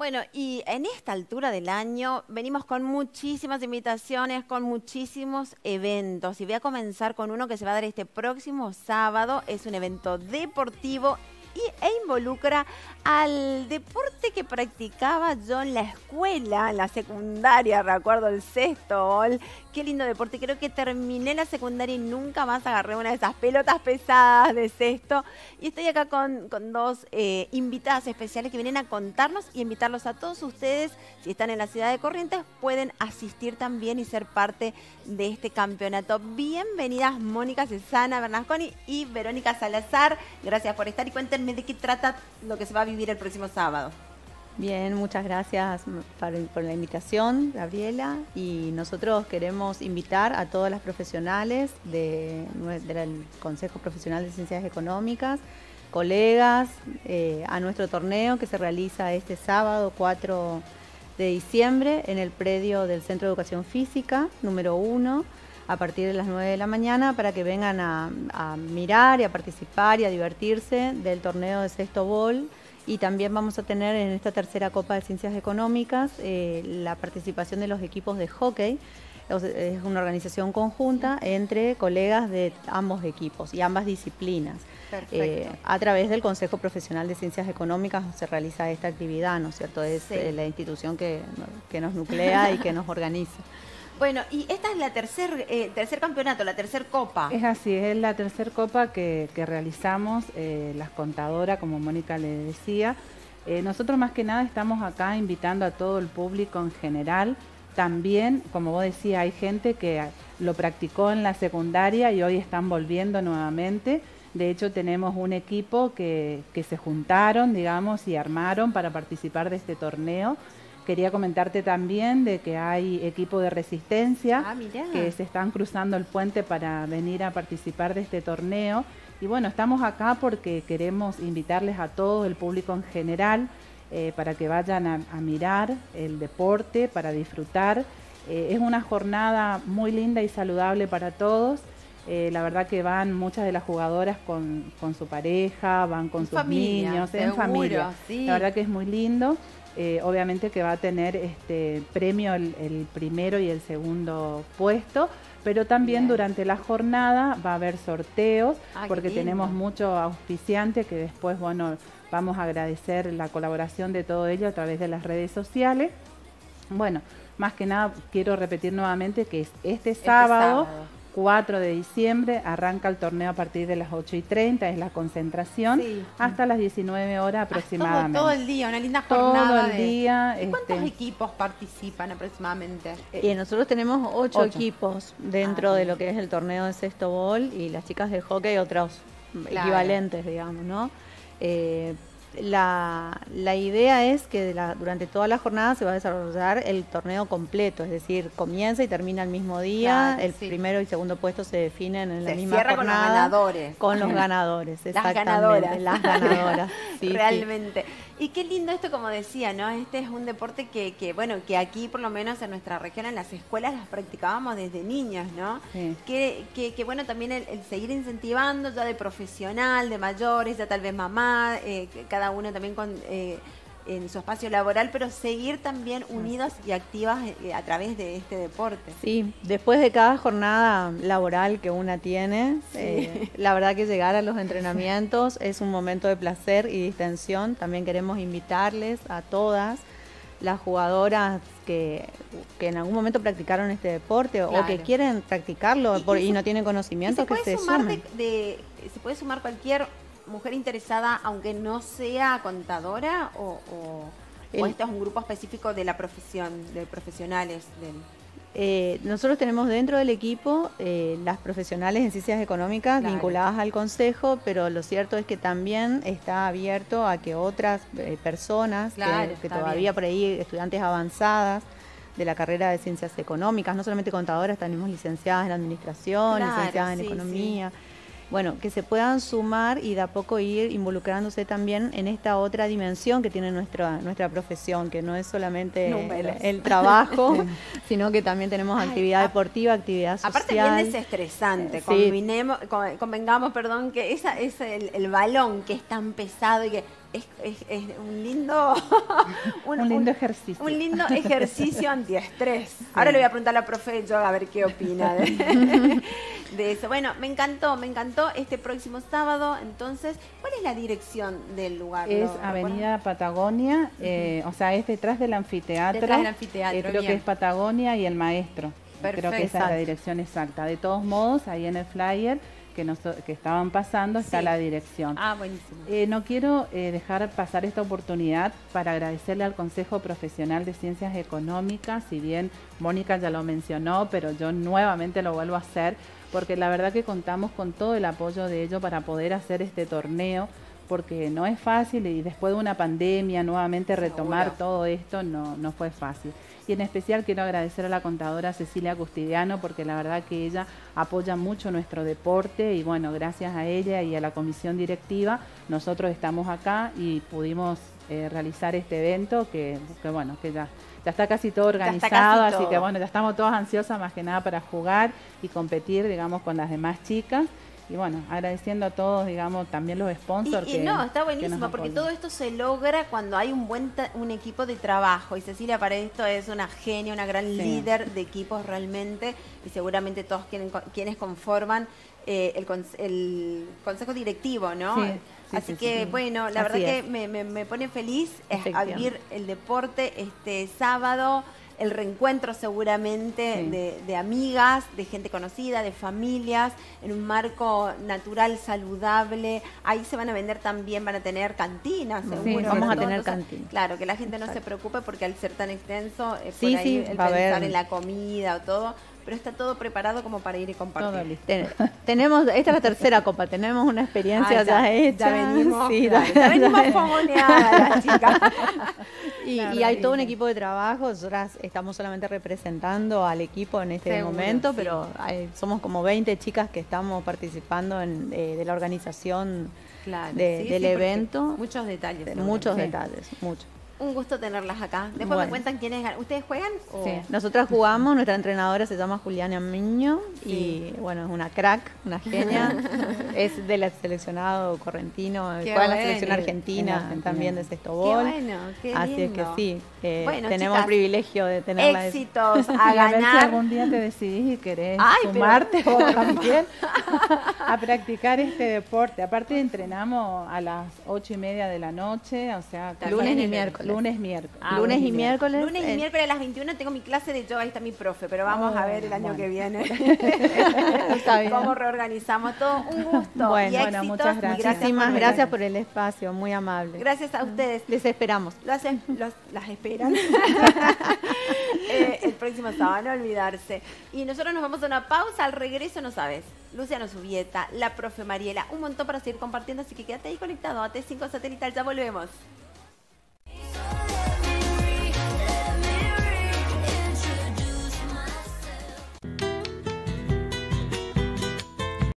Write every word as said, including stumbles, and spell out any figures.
Bueno, y en esta altura del año venimos con muchísimas invitaciones, con muchísimos eventos. Y voy a comenzar con uno que se va a dar este próximo sábado. Es un evento deportivo y, e involucra al deporte que practicaba yo en la escuela, en la secundaria, recuerdo el sextol. Qué lindo deporte. Creo que terminé la secundaria y nunca más agarré una de esas pelotas pesadas de cesto. Y estoy acá con, con dos eh, invitadas especiales que vienen a contarnos y invitarlos a todos ustedes, si están en la ciudad de Corrientes, pueden asistir también y ser parte de este campeonato. Bienvenidas Mónica Cesana Bernasconi y Verónica Salazar. Gracias por estar y cuéntenme de qué trata lo que se va a vivir el próximo sábado. Bien, muchas gracias por la invitación, Gabriela. Y nosotros queremos invitar a todas las profesionales de, del Consejo Profesional de Ciencias Económicas, colegas, eh, a nuestro torneo que se realiza este sábado cuatro de diciembre en el predio del Centro de Educación Física, número uno, a partir de las nueve de la mañana, para que vengan a, a mirar y a participar y a divertirse del torneo de Sextobol. Y también vamos a tener en esta tercera Copa de Ciencias Económicas eh, la participación de los equipos de hockey. Es una organización conjunta entre colegas de ambos equipos y ambas disciplinas. Eh, a través del Consejo Profesional de Ciencias Económicas se realiza esta actividad, ¿no es cierto? Es sí. eh, la institución que, que nos nuclea y que nos organiza. Bueno, y esta es la tercer, eh, tercer campeonato, la tercer copa. Es así, es la tercer copa que, que realizamos, eh, las contadoras, como Mónica le decía. Eh, nosotros más que nada estamos acá invitando a todo el público en general. También, como vos decías, hay gente que lo practicó en la secundaria y hoy están volviendo nuevamente. De hecho, tenemos un equipo que, que se juntaron, digamos, y armaron para participar de este torneo. Quería comentarte también de que hay equipo de resistencia ah, que se están cruzando el puente para venir a participar de este torneo. Y bueno, estamos acá porque queremos invitarles a todo el público en general eh, para que vayan a, a mirar el deporte, para disfrutar. Eh, es una jornada muy linda y saludable para todos. Eh, la verdad que van muchas de las jugadoras con, con su pareja, van con en sus familia, niños, seguro, en familia. Sí. La verdad que es muy lindo. Eh, obviamente que va a tener este premio el, el primero y el segundo puesto, pero también Bien. durante la jornada va a haber sorteos, ah, porque tenemos muchos auspiciantes que después, bueno, vamos a agradecer la colaboración de todo ello a través de las redes sociales. Bueno, más que nada quiero repetir nuevamente que es este, este sábado, sábado cuatro de diciembre, arranca el torneo a partir de las ocho y treinta, es la concentración, sí. hasta las diecinueve horas aproximadamente. Ah, todo, todo el día, una linda jornada. Todo el día. ¿Y cuántos este... equipos participan aproximadamente? Y nosotros tenemos ocho, ocho. equipos dentro ah, de lo que es el torneo de Sextobol y las chicas del hockey otros claro. equivalentes, digamos, ¿no? Eh, La, la idea es que de la, durante toda la jornada se va a desarrollar el torneo completo, es decir, comienza y termina el mismo día, claro, el sí. primero y segundo puesto se definen en se la misma jornada. Con los ganadores. Con los ganadores, exactamente. Las ganadoras. Las ganadoras. Sí, realmente. Sí. Y qué lindo esto, como decía, ¿no? Este es un deporte que, que, bueno, que aquí por lo menos en nuestra región, en las escuelas, las practicábamos desde niños, ¿no? Sí. Que, que, que, bueno, también el, el seguir incentivando ya de profesional, de mayores, ya tal vez mamá, eh, cada uno también con eh, en su espacio laboral, pero seguir también unidas y activas eh, a través de este deporte. Sí, después de cada jornada laboral que una tiene, sí. eh, la verdad que llegar a los entrenamientos es un momento de placer y distensión. También queremos invitarles a todas las jugadoras que, que en algún momento practicaron este deporte claro. o que quieren practicarlo y, por, y, y no tienen conocimiento, que se sumen. De, de, ¿Se puede sumar cualquier mujer interesada, aunque no sea contadora, o, o, El, o esto es un grupo específico de la profesión, de profesionales? Del... Eh, nosotros tenemos dentro del equipo eh, las profesionales en ciencias económicas claro. vinculadas al consejo, pero lo cierto es que también está abierto a que otras eh, personas, claro, que, que todavía bien. por ahí, estudiantes avanzadas de la carrera de ciencias económicas, no solamente contadoras, tenemos licenciadas en administración, claro, licenciadas en sí, economía, sí. Bueno, que se puedan sumar y de a poco ir involucrándose también en esta otra dimensión que tiene nuestra nuestra profesión, que no es solamente el, el trabajo, sino que también tenemos Ay, actividad a, deportiva, actividad social. Aparte bien desestresante, sí. Convengamos, perdón, que esa es el, el balón que es tan pesado y que es, es, es un lindo un, un lindo ejercicio. Un lindo ejercicio antiestrés. Sí. Ahora le voy a preguntar a la profe de yoga a ver qué opina de, de eso. Bueno, me encantó, me encantó este próximo sábado. Entonces, ¿cuál es la dirección del lugar? Es Avenida Patagonia, eh, uh-huh. o sea, es detrás del anfiteatro. Detrás del anfiteatro, eh, Creo bien. que es Patagonia y el Maestro. Perfecto. Creo que esa es la dirección exacta. De todos modos, ahí en el flyer que, nos, que estaban pasando está sí. la dirección. Ah, buenísimo. Eh, no quiero eh, dejar pasar esta oportunidad para agradecerle al Consejo Profesional de Ciencias Económicas, si bien Mónica ya lo mencionó, pero yo nuevamente lo vuelvo a hacer, porque la verdad que contamos con todo el apoyo de ellos para poder hacer este torneo, porque no es fácil y después de una pandemia nuevamente retomar Seguro. todo esto no, no fue fácil. Y en especial quiero agradecer a la contadora Cecilia Custidiano, porque la verdad que ella apoya mucho nuestro deporte y bueno, gracias a ella y a la comisión directiva nosotros estamos acá y pudimos eh, realizar este evento que, que bueno, que ya, ya está casi todo organizado, casi así todo. que bueno, ya estamos todas ansiosas más que nada para jugar y competir, digamos, con las demás chicas. Y bueno, agradeciendo a todos, digamos, también los sponsors. Y, y que, no, está buenísimo, porque todo esto se logra cuando hay un buen un equipo de trabajo. Y Cecilia para esto es una genia, una gran sí. líder de equipos realmente. Y seguramente todos quienes, quienes conforman eh, el, el consejo directivo, ¿no? Sí, sí, Así sí, que, sí. bueno, la Así verdad es. que me, me, me pone feliz a vivir el deporte este sábado. El reencuentro seguramente sí. de, de amigas, de gente conocida, de familias, en un marco natural, saludable. Ahí se van a vender también, van a tener cantinas, seguro. Sí, vamos a tener Entonces, cantinas. Claro, que la gente no Exacto. se preocupe porque al ser tan extenso, eh, sí, por ahí sí, el va pensar a ver. en la comida o todo, pero está todo preparado como para ir y compartir. Todo listo. Ten, tenemos, esta es la tercera copa, tenemos una experiencia ah, ya, ya hecha. Ya venimos, sí, claro, ya, ya venimos fogoneadas las chicas. Y, y hay todo un equipo de trabajo, nosotras estamos solamente representando al equipo en este Seguro, momento, sí. pero hay, somos como veinte chicas que estamos participando en, eh, de la organización claro, de, sí, del sí, evento. Muchos detalles. Muchos sí. detalles, muchos. Un gusto tenerlas acá. Después bueno. me cuentan quiénes ganan. ¿Ustedes juegan? O? Sí. Nosotras jugamos, nuestra entrenadora se llama Juliana Miño sí. y bueno, es una crack, una genia. Es del seleccionado correntino, juega bueno. en la selección argentina, argentina también de sextobol. Qué bueno, qué Así lindo. es que sí, eh, bueno, tenemos chicas, el privilegio de tenerla. Éxitos a, a ganar. ver si algún día te decidís y querés Ay, sumarte pero... o también a practicar este deporte. Aparte entrenamos a las ocho y media de la noche, o sea, lunes y miércoles. Lunes, miércoles. Ah, lunes y miércoles. Lunes y eh. miércoles a las veintiuna tengo mi clase de yoga, ahí está mi profe, pero vamos oh, a ver el año bueno. que viene. Está bien. Cómo reorganizamos todo. Un gusto. Bueno, y bueno muchas gracias. Muchísimas gracias, gracias por el espacio, muy amable. Gracias a ustedes. Les esperamos. Los, los, las esperan. eh, el próximo sábado, no olvidarse. Y nosotros nos vamos a una pausa, al regreso no sabes. Luciano Subieta, la profe Mariela, un montón para seguir compartiendo, así que quédate ahí conectado a T cinco Satelital, ya volvemos.